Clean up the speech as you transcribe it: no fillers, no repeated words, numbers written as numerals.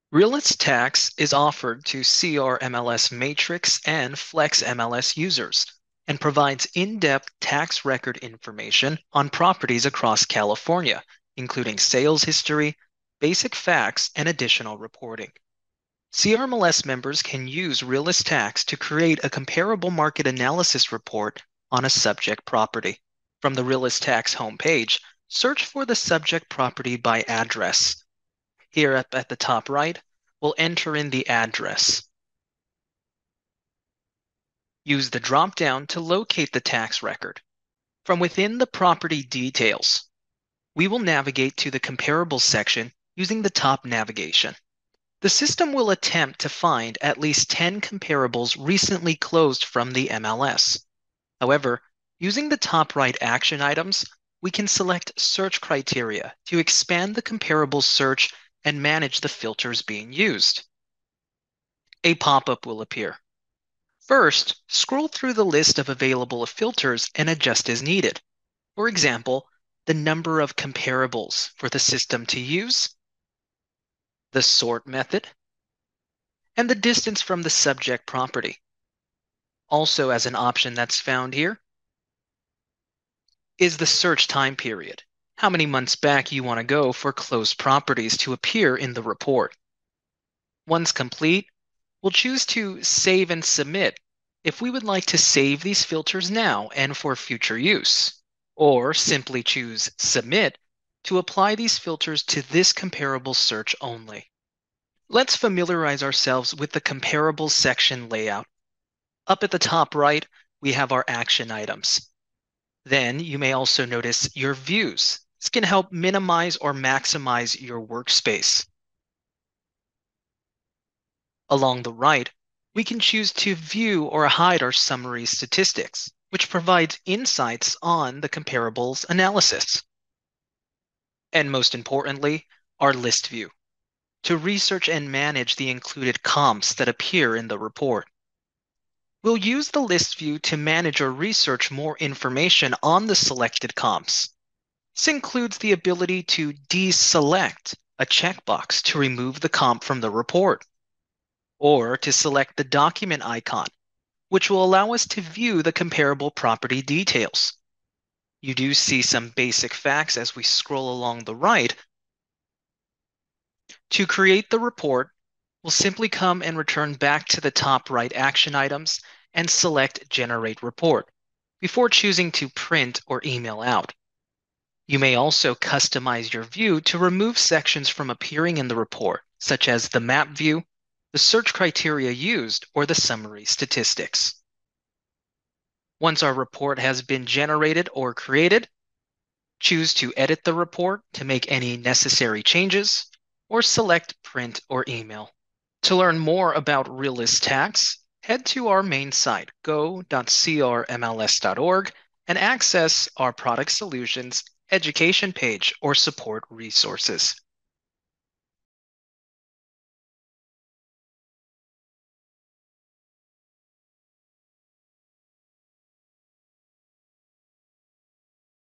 Realist Tax is offered to CRMLS Matrix and Flexmls users and provides in-depth tax record information on properties across California, including sales history, basic facts, and additional reporting. CRMLS members can use Realist Tax to create a comparable market analysis report on a subject property. From the Realist Tax homepage, search for the subject property by address. Here up at the top right, we'll enter in the address. Use the drop-down to locate the tax record. From within the property details, we will navigate to the comparables section using the top navigation. The system will attempt to find at least 10 comparables recently closed from the MLS. However, using the top right action items, we can select search criteria to expand the comparable search and manage the filters being used. A pop-up will appear. First, scroll through the list of available filters and adjust as needed. For example, the number of comparables for the system to use, the sort method, and the distance from the subject property. Also, as an option that's found here, is the search time period. How many months back you want to go for closed properties to appear in the report. Once complete, we'll choose to save and submit if we would like to save these filters now and for future use, or simply choose Submit to apply these filters to this comparable search only. Let's familiarize ourselves with the comparables section layout. Up at the top right, we have our action items. Then you may also notice your views. This can help minimize or maximize your workspace. Along the right, we can choose to view or hide our summary statistics, which provides insights on the comparables analysis. And most importantly, our list view, to research and manage the included comps that appear in the report. We'll use the list view to manage or research more information on the selected comps. This includes the ability to deselect a checkbox to remove the comp from the report, or to select the document icon, which will allow us to view the comparable property details. You do see some basic facts as we scroll along the right. To create the report, we'll simply come and return back to the top right action items and select Generate Report before choosing to print or email out. You may also customize your view to remove sections from appearing in the report, such as the map view, the search criteria used, or the summary statistics. Once our report has been generated or created, choose to edit the report to make any necessary changes, or select Print or Email. To learn more about Realist Tax, head to our main site, go.crmls.org, and access our product solutions, education page, or support resources.